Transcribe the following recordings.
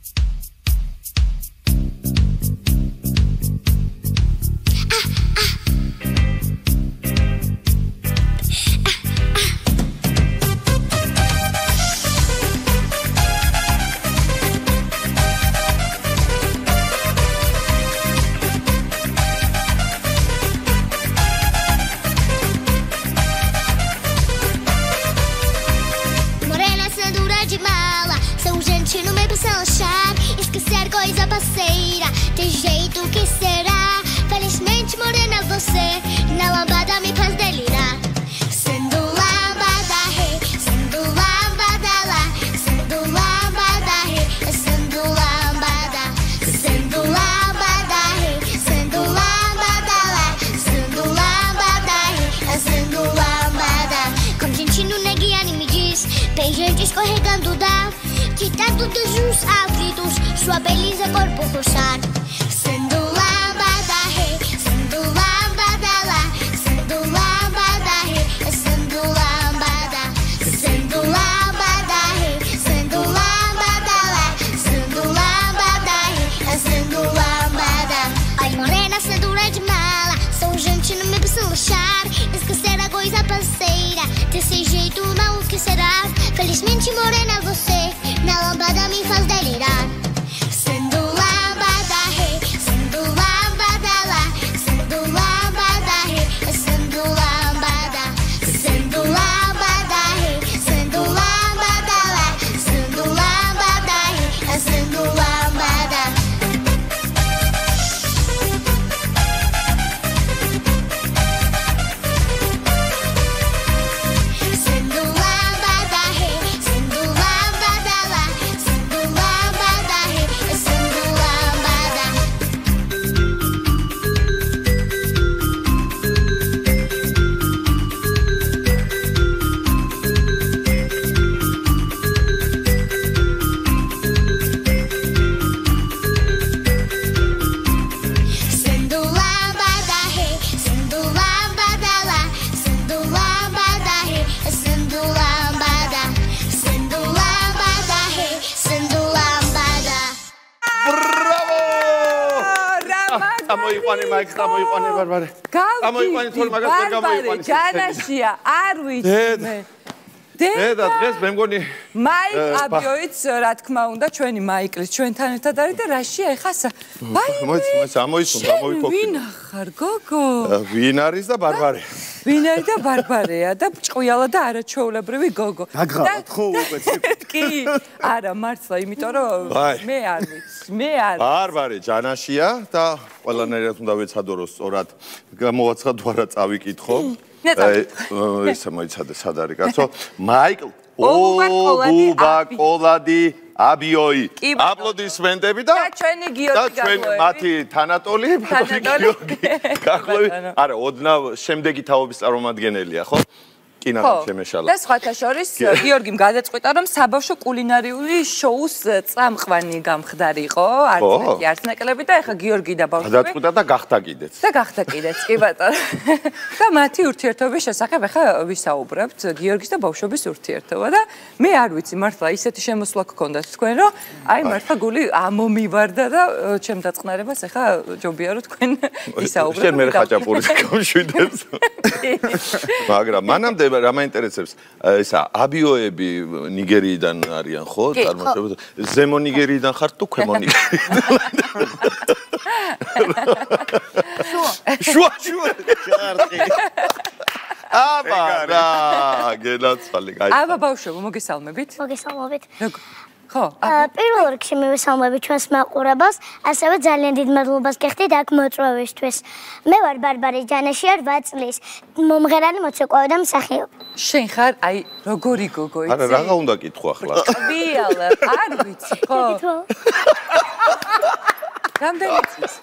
Escorregando da ditado dos jus ávidos, sua beleza corpo roxar. Sendo lambada rei, sendo lambada lá, sendo lambada rei, sendo lambada rei, sendo lambada lá, sendo lambada rei, sendo lambada. Ai morena, cedura de mala, sou gente no meu luxar, esquecer a coisa parceira, desse jeito não o que será. Felizmente morena você, na lambada me faz delirar. Sendo lambada rei, sendo lambada lá, sendo lambada rei, sendo lambada rei, sendo lambada lá, sendo lambada rei, sendo lambada. გამოიყვანე ბარბარე. გამოიყვანე თორე მაგას ვერ გამოიყვანე. ჯანაშია, არ ვიცი მე. დედა დღეს მე მგონი მაიკ აბიოიც რა თქმა უნდა ჩვენი მაიკლის ჩვენთან ერთად არის და რაშია ეხა მოიც ამოისუნ გამოიქოქი. ვინ ახარ გოგო? ვინ არის და ბარბარე? ვინ არის და ბარბარეა და ჭყუიალა და არაჩვეულებრივი გოგო. დაგღავათ ხო უკვე კი არა მართლა იმიტომ რომ მე არ ვიცი მე არ ბარბარე ჯანაშია და ყველანაირად უნდა ვეცადო სწორად გამოვაცხადო არა წავიკითხო ეს მოიცადე სად არის კაცო მაიკლ ოვაკოლადი აბიოი აპლოდისმენტები და ჩვენი გიორგი ჩვენი მათი თანატოლი გიორგი გახლოვი არა ოდნავ შემდეგი თაობის წარმომადგენელია ხო კინა შემეშალა და სხვათა შორის გიორგიმ გადაწყვიტა რომ საბავშვო კულინარიული შოუს წამყვანი გამხდარი იყო არც არც ნაკლები და ეხა გიორგი და ბავშვები გადაწყვიტა და გახდა კიდეც კი ბატონო და მათი ურთიერთობის შესახებ ეხა ვისაუბრებთ გიორგის და ბავშვების ურთიერთობა და მე არ ვიცი მართლა ისეთი შემოსვლა გქონდათ თქვენ რომ აი მართლა გული ამომივარდა და ჩემ დაწყნარებას ეხა ჯობია რომ თქვენ ვისაუბრებთ შენ მე ხაჭაპურის გამშვიდებს მაგრამ მანამდე რა მაინტერესებს ისა აბიოები ნიგერიიდან არიან ხო წარმოშობილი ზემო ნიგერიიდან ხარ თუ ქვემო ნიგერიიდან შუა ხარტი აბა რა გენაცვალე აბა ბავშვებო მოგესალმებით ხო პირველ რიგში მივესალმები ჩვენს მაყურებელს ასევე ძალიან დიდ მადლობას გიხდით აქ მოწვევისთვის მე ვარ ბარბარე ჯანაშია 8 წლის მომღერალი მოცეკვავი და მსახიობი შენ ხარ აი როგორი გოგო იცი არა რაღა უნდა კითხო ახლა ვიალა არ ვიცი ხო რამდენი წლის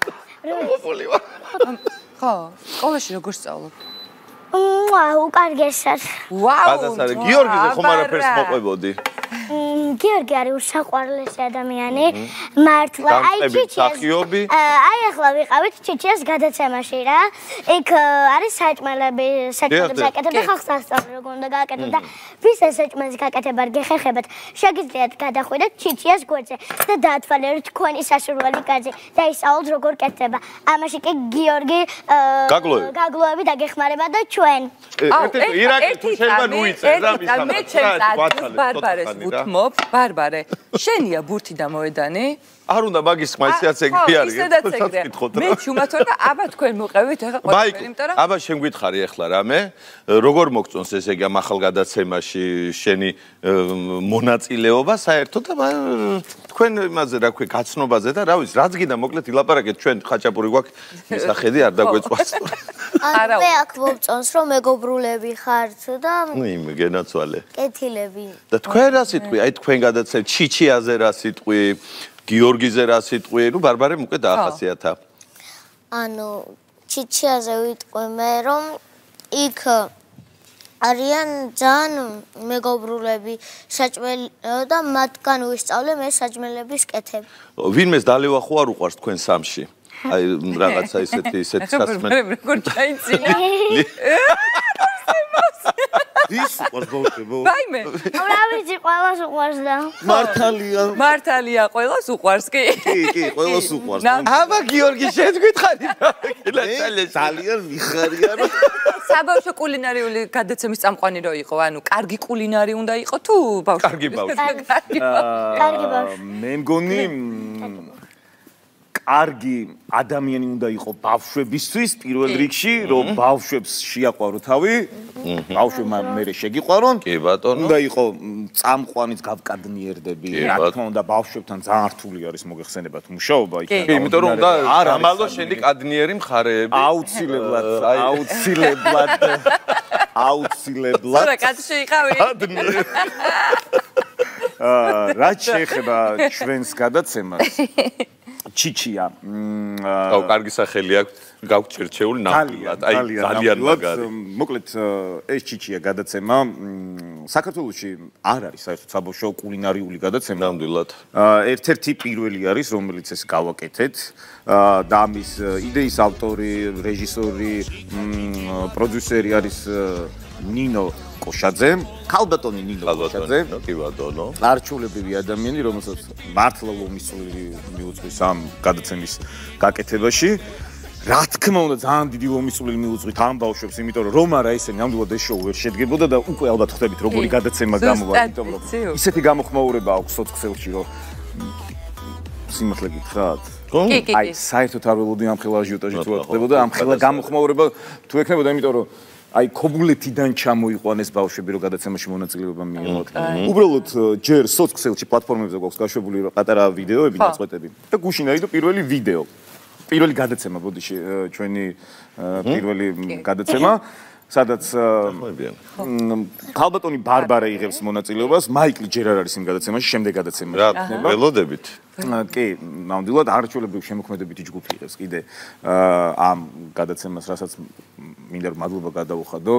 ხო სკოლაში როგორ სწავლობ უკარგესად ვაუ გიორგიზე ხომ არაფერს მოყვებოდი გიორგი არის უსაყვარლესი ადამიანი მართლა აი მსახიობი? აი ახლა ვიყავით ჩიჩიას გადაცემაში რა იქ არის საჭმელები აკეთებდა ხალხს ასწავლე როგორ უნდა გააკეთო და ვის ეს საჭმელის გაკეთება არ გეხერხებათ შეგიძლიათ გადახვიდეთ ჩიჩიას გვერდზე და დაათვალიეროთ თქვენი სასურველი კაცი და ისაუბროთ როგორ კეთდება ამაში კი გიორგი გაგლოები დაგეხმარება და ჩვენ ირაკი თუ შეიძლება ნუიცე რა მისამართი მე ჩემს ადგილს ბარბარეს ვუთმობ ბარბარე შენია ბურთი და მოედანი არ უნდა მაგის მაისიაც ეგრე არის ისედაც ეგრე მე ჩუმათვარ და აბა თქვენ მოყევით ახლა ყველაფერი იმიტომ რომ აბა შენ გითხარი ახლა რამე როგორ მოგწონს ესე იგი ამ ახალ გადაცემაში შენი მონაწილეობა საერთოდ და თქვენ იმაზე რა ქვია გაცნობაზე და რა ვიცი რაც გინდა მოკლედ ილაპარაკეთ ჩვენ ხაჭაპური გვაქვს მისახედი არ დაგვეწყვას არა მე აქ მოგწონს რომ მეგობრულები ხართ და იმ გენაცვალე კეთილები და თქვენ რა სიტყვი აი თქვენ გადაცემ ჩიჩიაზე რა სიტყვი გიორგიზე რა სიტყვი ნუ ბარბარემ უკვე დაახასიათა ანუ ჩიჩიაზე ვიტყვი მე რომ იქ არიან ძალიან მეგობრულები საჭმელი და მათგან ვისწავლე მე საჭმელების კეთება ვინმეს დალევა ხო არ უყვარს თქვენ სამში აი რაღაცა ისეთი სასმელი როგორ ჩაიცინა ის უყვარს ბავშვებო ვაიმე რა ვიცი ყველას უყვარს და მართალია ყველას უყვარს კი კი ყველას უყვარს აბა გიორგი შენ გითხარი ძალიან მიხარია რომ საბავშვო კულინარიული გადაცემის წამყვანი რო იყო ანუ კარგი კულინარი უნდა იყო თუ ბავშვი კარგი ბავშვი კარგი ბავშვი მე მგონი კარგი ადამიანი უნდა იყო ბავშვებისთვის პირველ რიგში რომ ბავშვებს შეაყვარო თავი ბავშვებმა მერე შეგიყვარონ კი ბატონო უნდა იყო წამყვანიც გავკადნიერდები რა თქმა უნდა ბავშვებთან ძალიან რთული არის მოგეხსენებათ მუშაობა იქ კი იმიტომ რომ უნდა ამალო შენი კადნიერი მხარეები აუცილებლად რა კაცი შეიყავი რაც შეეხება ჩვენს გადაცემას ჩიჩია აუ კარგი სახელი აქვს გავჩერჩეული ნამდვილად აი ძალიან მაგარი მოკლედ ეს ჩიჩია გადაცემა საქართველოში არ არის საერთოდ საბავშვო კულინარიული გადაცემა ნამდვილად ერთ-ერთი პირველი არის რომელიც ეს გავაკეთეთ და ამის იდეის ავტორი რეჟისორი პროდიუსერი არის ნინო კოშაძე ქალბატონი ნინო კოშაძე კი ბატონო არჩეულებრივი ადამიანი რომელსაც მართლა ლომისული მიუძღვის ამ გადაცემის გაკეთებაში რა თქმა უნდა ძალიან დიდი ლომისული მიუძღვით ამ ბავშვებს იმიტომ რომ არა ესე ნამდვილად ეს შოუ ვერ შედგებოდა და უკვე ალბათ ხვდებით როგორი გადაცემა გამოვა იმიტომ რომ ისეთი გამოხმაურება აქვს სოციალში რომ სიმართლე გითხრათ აი საერთოდ არ ველოდი ამ ხელა აჟიოტაჟი თუ არ ხდებოდა ამ ხელა გამოხმაურება თუ ექნებოდა იმიტომ რომ აი ქობულეთიდან ჩამოიყვანეს ბავშვები რომ გადაცემაში მონაწილეობა მიიღოთ. უბრალოდ ჯერ სოციალში პლატფორმებზე გვაქვს გაშვებული პატარა ვიდეოები ნაწყვეტები და გუშინ აიდო პირველი ვიდეო. პირველი გადაცემა ბოდიში ჩვენი პირველი გადაცემა სადაც ქალბატონი ბარბარა იღებს მონაწილეობას, მაიკლი ჯერ არ არის იმ გადაცემაში, შემდეგ გადაცემაში. რა ველოდებით? კი, ნამდვილად არჩეულებრივი შემოქმედებითი ჯგუფი იღებს კიდე ამ გადაცემას, რასაც მინდა რომ მადლობა გადაუხადო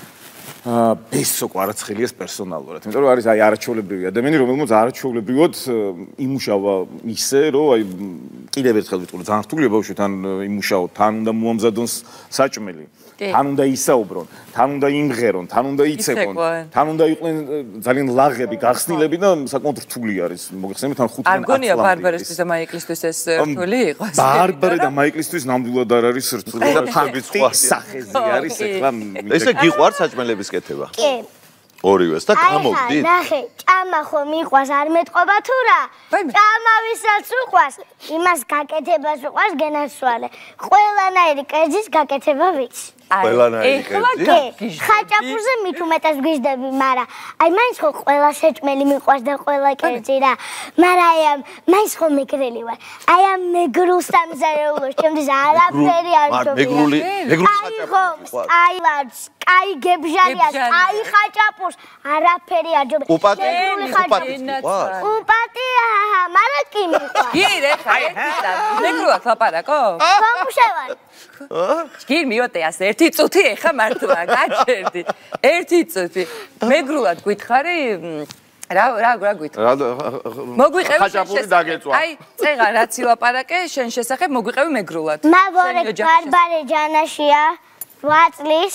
ბესო კვარაცხელიას პერსონალურად. იმიტომ რომ არის აი არჩეულებრივი ადამიანი, რომელმაც არჩეულებრივად იმუშავა ისე, რომ აი კიდევ ერთხელ ვიტყვი, ძალიან რთულია ბავშვთან იმუშაო, თან უნდა მოამზადონ საჭმელი. თან უნდა ისაუბრონ, თან უნდა იმღერონ, თან უნდა იცეყონ, თან უნდა იყვნენ ძალიან ლაღები, გახსნილები და საკმაოდ რთული არის. მოგეხსენებათ თან 5 არ გონია ბარბარესთვის და მაიკლისთვის ეს რთული იყოს. ბარბარე და მაიკლისთვის ნამდვილად არ არის რთული და ფაბიც სახეზე არის ეხლა. ესე გიყვარს საჭმელების კეთება? კი. ორივეს და გამოვდით? ნახე, ჭამა ხო მიყვას არ მეტყობა თუ რა? ჭამა ვისაც უყვას, იმას გაკეთებას უყვას გენაცვალე. ყველანაირი კერძის გაკეთება ვიცი. ყველანაირი კერძი? ხაჭაპურზე მით უმეტეს გვიზდები, მაგრამ აი მაინც ხო ყველა შეჭმელი მიყვას და ყველა კერძი რა. მაგრამ აი მაინც ხო მეგრელი ვარ. აი ამ მეგრულ სამზარეულოს ჩემთვის არაფერი არ ჯობია. მეგრული ხაჭაპური. აი ლარც, აი გებჟალიას, აი ხაჭაპურს არაფერი არ ჯობია. უპატი მაგრამ კი მიყვარს. გირე ხა ერთისა მეგრულად ლაპარაკო? გამუშევარ. გირ მიოტეას ერთი წუთი ეხა მართლა გაჩერდი. ერთი წუთი. მეგრულად გითხარი რა გვითხრა? მოგვიყევი ხაჭაპური დაგეწვა. აი, წეღა რაც ილაპარაკე, შენ შესახებ მოგვიყევი მეგრულად. მავორე ბარბარე ჯანაშია 8 წლის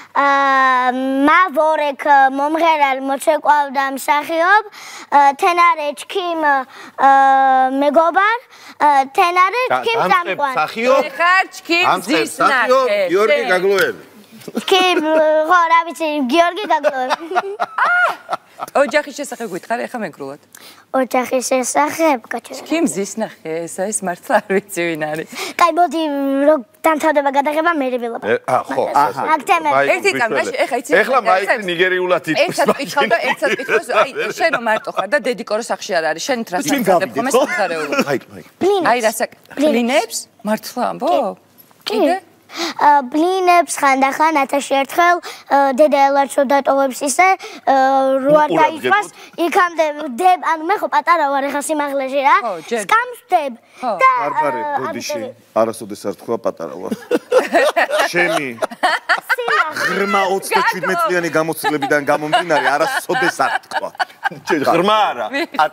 მავორეკ მომღერალ მოჩეკვავდა მსახიობ თენარე ჩქიმ მეგობარ თენარე ჩქიმ წამყვან ხარ ჩქიმ ზის ნახე გიორგი გაგლოევი ჩქიმ ხო რა ვიცი გიორგი გაგლოევი ოჯახის შესახებ გითხარი ახლა მეგრულად ოჯახის შესახებ გაჩერდა ჩქიმ ზის ნახე ეს მართლა არ ვიცი ვინ არის კაი მოდი რო დამთავრდება გადაღება მე ვილაპარაკ ხო ერთი წამში ეხა იცი ეხლა მაიკი ნიგერიულად იტყვის ერთად კითხავს აი შენ რომ მარტო ხარ და დედიკორო სახში არ არის შენით რა საკითხებ ხომ ეს სამზარეულო აი რასაკ პლინებს მართლა ამბობ კიდე ბლინებს ხანდახან 1000 ერთხელ დედა ელარჩო დატოვებს ისე რო არ დაიწყოს იქამდე დებ ანუ მე ხო პატარა ვარ ახლა სიმაღლეში რა სკამს დებ და ბარბარე ბოდიში არასოდეს არ თქვა პატარა ვარ შენი ღრმა 37 წლიანი გამოცდილებიდან გამომდინარე არასოდეს არ თქვა ღრმა არა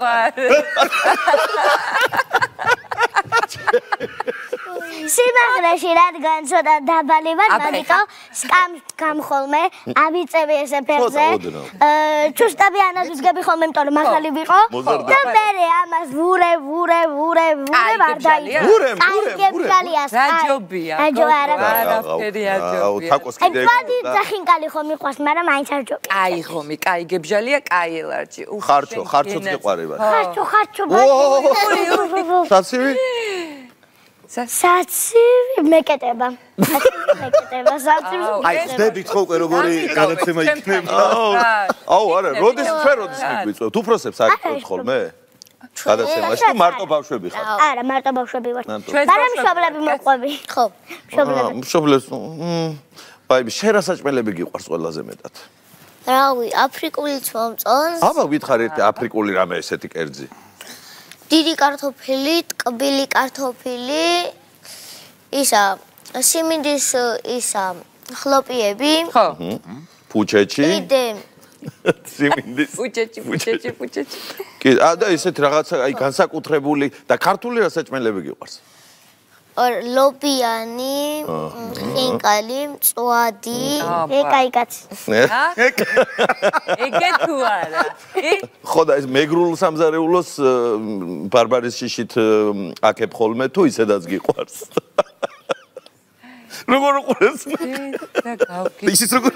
სიმაღლეში რადგან ცოტა დაბალი ვარ, ამიტომ სკამს გამხოლმე, ავიწევი ეს ეფერზე. ჩუსტაბი ანაზვისგები ხოლმე, იმიტომ რომ მაღალი ვიყო. და მე ამას ვურე ვარ დაიწყე. ვურე. რაჯობია. არაფერი აჯობია. თაკოს კიდე. აი, ძახინკალი ხომ მიყვარს, მაგრამ მაინც არ ჯობია. აი ხომი, კაი გებჟალია, კაი ელარჯი. ხარჩო გიყარება. ხარჩო. საცივი? საცივი მეკეტება. აი, ხდებით ხო უკვე როგორი განაცემა იქნება. აუ, არა, როდის მიგვიწევთ? უფროსებს აკეთებთ ხოლმე? გადაცემაში თუ მარტო ბავშვები ხარ? არა, მარტო ბავშვები ვარ. მაგრამ მშობლები მოყვები. ხო, მშობლები. მშობლებს. ბაიბი, შენ რა საჭმელები გიყვარს ყველაზე მეტად? რავი, აფრიკულიც მომწონს. აბა, გითხარ ერთი აფრიკული რამე ესეთი კერძი. დიდი კარტოფილი, ტკბილი კარტოფილი, ისა, სიმინდის ისა, ხლოპიები. ხო. ფუჩეჩი. კიდე სიმინდის. ფუჩეჩი. კი, და ესეთი რაღაცა, აი განსაკუთრებული და ქართული რა საჭმელები გიყვარს? ლობიანი, ხინკალი, მწვადი, ეკაი კაცი. ეგე თუ არა. ხო და ეს მეგრულ სამზარეულოს ბარბარის შიშით აკებ ხოლმე თუ ისედაც გიყვარს? როგორ უყურებს? და გავგი. ისიც როგორ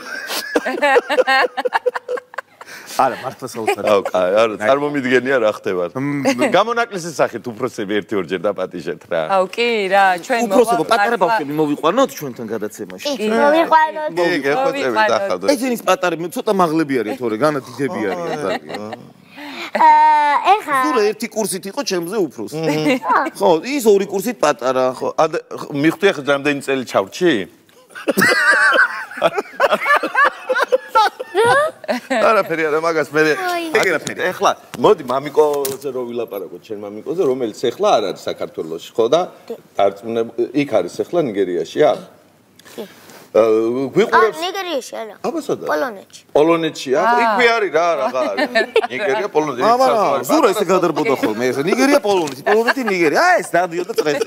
არა, მართლა საოცარი. აუ, კაი, არა, წარმომიდგენია რა ხდება. გამონაკლისის სახით უფროსები 1-2 ჯერ დაპატიჟეთ რა. აუ, კი რა, ჩვენ უფროსებო, პატარა ბავშვები მოვიყვანოთ ჩვენთან გადაცემაში. მოვიყვანოთ. გეხოცებით ახალ. ესენის პატარები ცოტა მაღლები არიან თორე, განა დიდები არიან ძალიან. ეხა ზურა ერთი კურსით იყო ჩემზე უფროსი. ხო, ის ორი კურსით პატარა. ხო, მიხვდი ახლა რამდენი წელი ჩავრჩი? არაფერი არა მაგას მე ეგერაფერი ეხლა მოდი მამიკოზე რო ვილაპარაკოთ შენ მამიკოზე რომელიც ეხლა არ არის საქართველოში ხო და იქ არის ეხლა ნიგერიაში არა გვიყურებს ნიგერიაში არა აბა სადა პოლონეთში პოლონეთშია იქვე არის რა რაღა არის ნიგერია პოლონეთი ზურა ესე გადარბოდა ხოლმე ეს ნიგერია პოლონეთი ნიგერია ეს დადიოდა წრეზე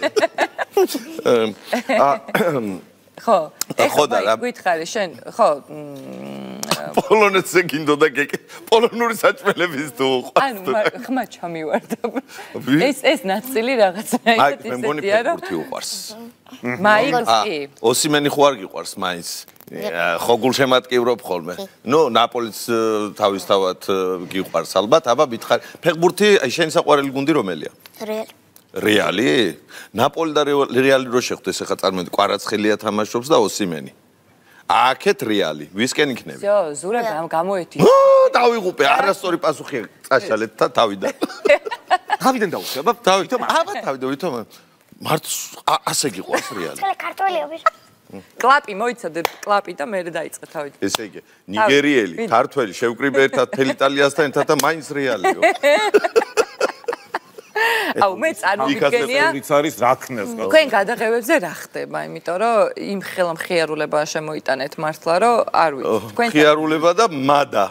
ხო ხო და რა გითხარი შენ ხო პოლონეთზე გინდოდა პოლონური საჭმელების თუ ანუ ხმა ჩამივარდა ეს ნაწილი რაღაცა ისეთი მე მგონი ფეხბურთი უყვარს მაიკი ოსიმენი ხო არ გიყვარს მაინც ხო გულშემატკივრობ ხოლმე ნუ ნაპოლის თავისთავად გიყვარს ალბათ აბა მითხარ ფეხბურთი აი შენი საყვარელი გუნდი რომელია რეალი ნაპოლი და რეალი რო შეხვდეს ახლა წარმოიდგინე კვარაცხელია თამაშობს და ოსიმენი აქეთ რეალი ვისკენ იქნება ზო ზურა გამოეთი დავიღუპე არასწორი პასუხი წაშალეთ და თავიდან დაუშვე აბა თავიდან ვითომ მართ ასე გიყვარს რეალი ქართველები კლაპი მოიცადე კლაპი და მე დაიწყე თავიდან ესე იგი ნიგერიელი ქართველი შევკრიბე ერთად თელ იტალიასთან ერთად და მაინც რეალიო აუ მე წარმოგიდგენია ის არის რაკნას თქვენ გადაღებებზე რა ხდება იმიტომ რომ იმ ხელმხიარულება შემოიტანეთ მართლა რომ არ ვიცი თქვენ ხიარულება და მადა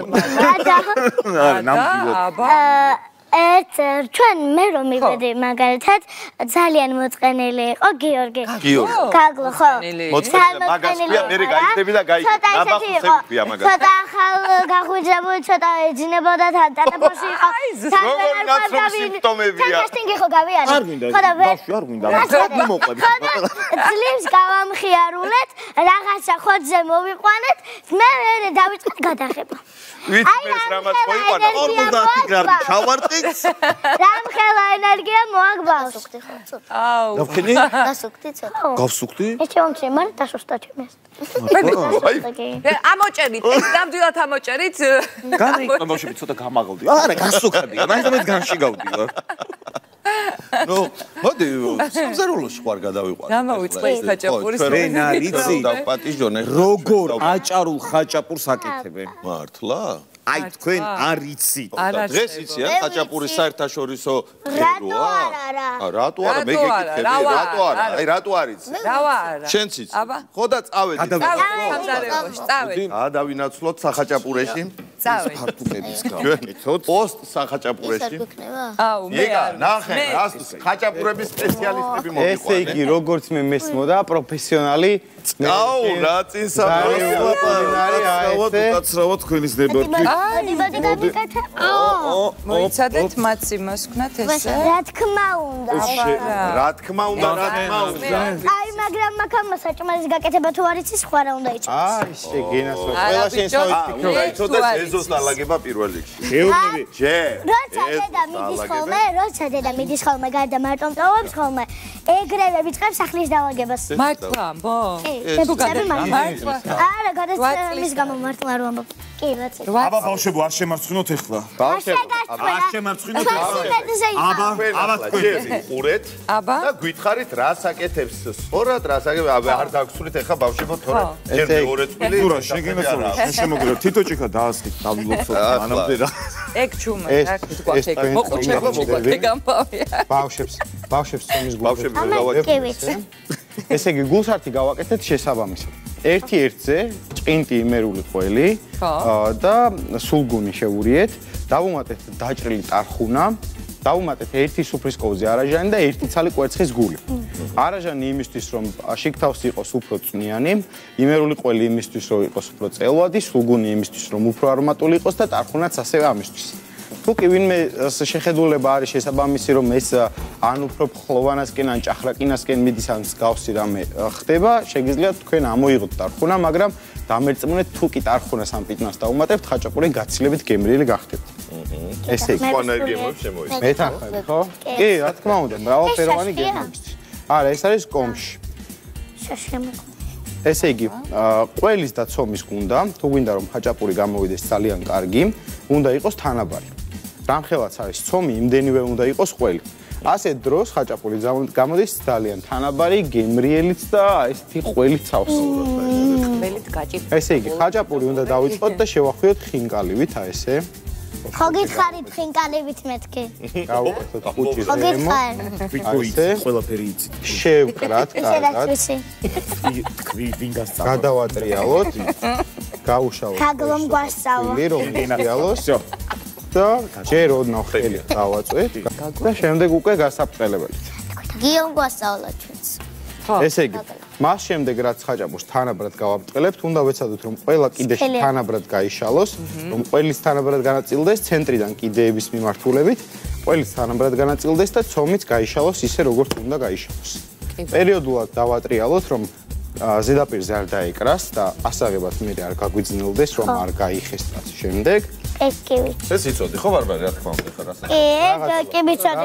ჩვენ მე რომ მივედი მაგალითად ძალიან მოწყენილი იყო გიორგი გაგლო ხო მაგასია მე გაიგდები და ნაბახუსებია მაგას ცოტა ახალ გაღვიძებული ცოტა ეძინებოდა თან ტელეფონში იყო როგორ ნაცნობი სიმპტომებია კასტინგი ხო გავიანე არ გვინდა ბავშვი არ გვინდა მოყვებით ძლივს გავამხიარულეთ რაღაცა ხოთზე მოვიყვანეთ მე დავიწყეთ გადაღება ვიცი ეს რამაც მოიყვანა 50 გრამი ჩავარტი რამხელა ენერგია მოაგბავს აუ დავხენი დასუქდი ცოტა გავსუქდი ეს მომწე მარ დასუსტა ჩემს ამოჭერით ეს ნამდვილად ამოჭერით განაიყო ბავშვები ცოტა გამაღლდი არა გასუქებია მაინც განში გავდივარ ნუ მოდი სამზარეულოში ხوار გადავიყვანო გამოვიწყე ხაჭაპურის რენარიცი დავპატიჟონე როგორ აჭარულ ხაჭაპურს აკეთებენ მართლა აი თქვენ არ იცით დღეს იციან ხაჭაპურის საერთაშორისო რატო არა რატო არა მე გეკითხები რატო არა აი რატო არის რავა არა შენც იცი ხო და წავედი სამზარეულოში წავედი დავინაცვლოთ სახაჭაპურეში ფარტუკების გავაკეთოთ პოსტ სახაჭაპურეში აუ მე არ ნახე რას ხაჭაპურების სპეციალისტები მოვიყვანე ესე იგი როგორც მე მესმოდა პროფესიონალი აუ რა წინსაბავად თქვენის ნებართვით მოდი გავიკეთე მოიცადეთ მაცი მოსკნათ ესე რა თქმა უნდა რა თქმა უნდა აი მაგრამ მაგამ საჭმელის გაკეთება თუ არ იცი სხვა რა უნდა იცი არის შეგენასო ყველა შენსავით აი ცოტა ეზოს დალაგება პირველ რიგში შეუძლები როცა დედა მიდის ხოლმე გარდა მარტომტოვებს ხოლმე ეგრევე ვიწყებს სახლის დალაგებას მართლა ბო თუ მართლა არა გადაცემა მის გამო მართლა არ ვამბობ კი რაცი აბა ბავშვებო არ შემარცხნოთ ახლა არ შემარცხნოთ აბა თქვენ ხურეთ და გითხარით რას აკეთებს სწორად რას აკეთებს არ დაგსულით ახლა ბავშვებო თორე ჯერ მეორე წვილი თუ რა შეგენასო შემოგრებ თითო ჭიქა დაასხით დავილოცოთ მანამდე რა ეგ ჩუმა რა თქვა ეგ მოყურება მოგვაკეთე გამბავია ბავშვებს წომის ბავშვები გავაკეთეთ ესე იგი გულსართი გავაკეთეთ შესაბამისად ერთი-ერთზე ჭყინტი იმერული ყველი და სულგუნი შევურიეთ დავუმატეთ დაჭრილი ტარხუნა დავუმატეთ ერთი სუფრის ковზე არაჟანი და ერთი ცალი კვერცხის გული არაჟანი იმისთვის რომ შიგთავს იყოს უფრო წვნიანი იმერული ყველი იმისთვის რომ იყოს უფრო წელვადი სულგუნი იმისთვის რომ უფრო არომატული იყოს და ტარხუნაც ასევე ამისთვის თუ კი ვინმე შეხედულება არის შესაბამისი რომ ეს ან უფრო ფხლოვანასკენ ან ჭახრაკინასკენ მიდის ან მსგავსი რამე ხდება შეგიძლიათ თქვენ ამოიღოთ ტარხუნა მაგრამ დამერწმუნეთ თუ კი ტარხუნას ან პიტნას დაუმატებთ ხაჭაპური გაცილებით გემრიელი გახდებთ ესე იგი ენერგიები შემოიწყო მეთანხმები ხო კი რა თქმა უნდა მრავალფეროვანი გემრიელი არა ეს არის კომში ესე იგი ყველის და ცომის გუნდა თუ გვინდა რომ ხაჭაპური გამოვიდეს ძალიან კარგი უნდა იყოს თანაბარი რამხელაც არის ცომი იმდენივე უნდა იყოს ყველი ასეთ დროს ხაჭაპური გამოდის ძალიან თანაბარი გემრიელიც და ესეთი ყველით სავსე ყველით გაჭირდა ესე იგი ხაჭაპური უნდა დავიწყოთ და შევახვიოთ ხინკალივით აი ესე ხო გითხარით ხინკალივით მეთქი გავუკეთოთ ხუჭი ხო გითხარ ვიქოით ყველაფერი იცით შევკრათ კარგად თქვი ვინ გასწავლოთ გადავატრიალოთ გაუშალოთ გაგლომ გვასწავლა რომ გინატრიალოს და ჯერ ოდნავ ხელი დავაწვეთ და შემდეგ უკვე გასაბრყელებელით გიომ გვასწავლა ჩვენს ესე იგი მას შემდეგ რაც ხაჭაპურს თანაბრად გავაბრწყელებთ უნდა ვეცადოთ რომ ყველა კიდეში თანაბრად გაიშალოს რომ ყველის თანაბრად განაწილდეს ცენტრიდან კიდეების მიმართულებით ყველის თანაბრად განაწილდეს და ცომიც გაიშალოს ისე როგორც უნდა გაიშალოს პერიოდულად დავატრიალოთ რომ ზედაპირზე არ დაეკრას და ასაღებად მე არ გაგვიძნელდეს რომ არ გაიხეს რაც შემდეგ ეს კი ვიცი ეს იცოდი ხო ბარბარე რა თქმა უნდა ხარ ასე კი ვიცოდი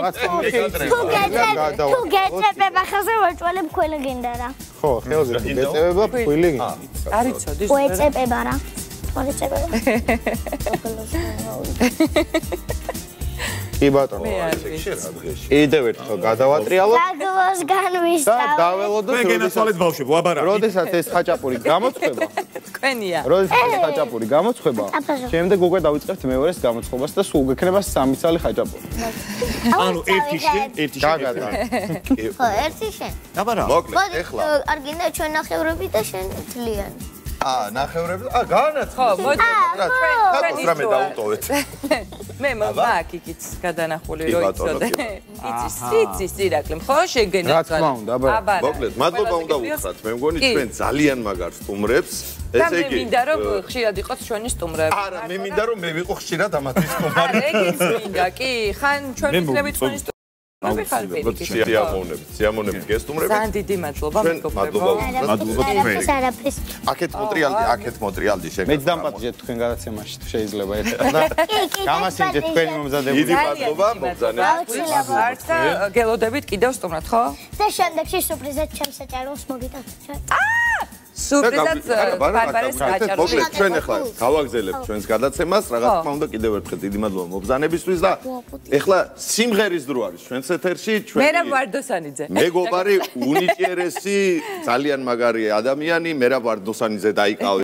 თუ გეწებება ხელზე ვაჭვალებ ქველი გინდა რა ხო ხელზე თუ გეწებება ქვილი გინდა არ იცოდი ვეწებება რა ვეწებება კი ბატონო. მე არ ვიცი. შენ რა დღეში? კიდევ ერთხელ გადავატრიალოთ დაგლოს და განვისწავლე. დაველოდოთ, მე გენაცვალეთ ბავშვებო, აბარა. როდესაც ეს ხაჭაპური გამოცხება, თქვენია. როდესაც ეს ხაჭაპური გამოცხება, შემდეგ უკვე დავიწყებთ მეორეს გამოცხებას და სულ გექნება 3 წელი ხაჭაპური. ანუ ერთი შენ. გაგატა. ხო, ერთი შენ. აბარა. მოკლედ, ეხლა. არ გინდა ჩვენ ნახევრები და შენ თლიანი. ნახევრები. განაცხადი. ხო, მოდი. რა რამე დაუტოვეთ. მე მაგ იქიც გადანახული კი, რო ბატონო, იცოდე. იცის სირაკლემ, ხო შეგენა. რა თქმა უნდა, აბარა. მოკლედ, მადლობა უნდა უთხრათ. მე მგონი ჩვენ ძალიან მაგარ სტუმრებს. და ესე მე იგი. მინდა რომ ხშირად იყოს ჩვენი სტუმრები. არა, მე მინდა რომ მე ვიყო ხშირად ამათი არა, სტუმარი. ეგეც მინდა, კი, ხან ჩვენ ვიქნებით ჩვენი სტუმრები ხარ პირიქით. სიამოვნებით გესტუმრებით. ძალიან დიდი მადლობა ჩვენ მეგობრებო. მადლობა მადლობა თქვენ. არაფერს. აქეთ მოტრიალდი შენ. მეც დამპატიჟეთ თქვენ გადაცემაში თუ შეიძლება ერთხელ და გამასინჯეთ თქვენი მომზადებული. დიდი მადლობა მოგზანებს. არც და გელოდებით კიდევ სტუმრად, ხო? და შემდეგში სურპრიზად ჩემს საჭაროს მოგიტანთ. სურპრიზად ბარბარეს გაჭარბი. მოკლედ ჩვენ ახლა გავაგზავნებთ ჩვენს გადაცემას, რაღაც თქმა უნდა კიდევ ერთხელ დიდი მადლობა მოგზანებისთვის და ახლა სიმღერის დრო არის ჩვენს ეთერში, მერაბ ჩვენი ვარდოსანიძე. მეგობარი უნიჭიერესი ძალიან მაგარი ადამიანი მერაბ ვარდოსანიძე დაიკავე